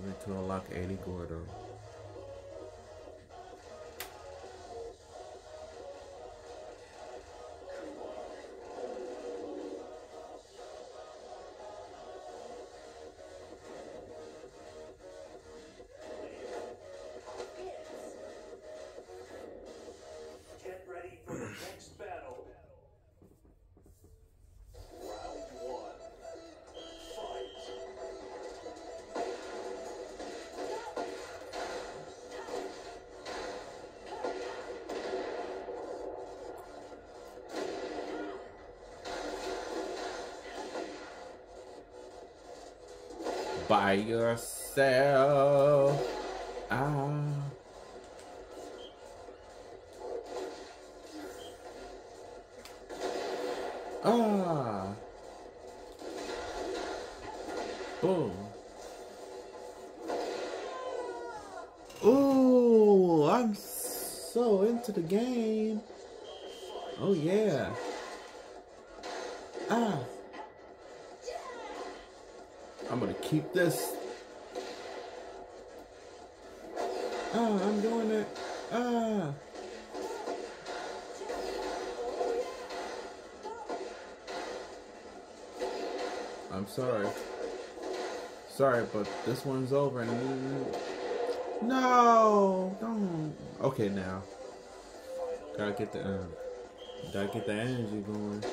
Need to unlock any Gordo. Get ready for the next battle. Round one. Fight. By yourself. Ah. Ah. Boom. Ooh, I'm so into the game. Oh yeah. Ah. I'm gonna keep this. Ah, I'm doing it. Ah. I'm sorry. Sorry, but this one's over. No, don't. Okay, now. Gotta get the energy going.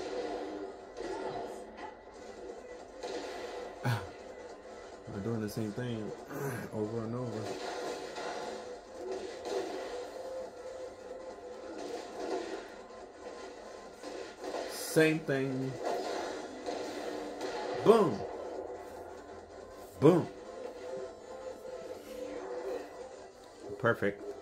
We're doing the same thing over and over. Same thing. Boom. Boom. Perfect.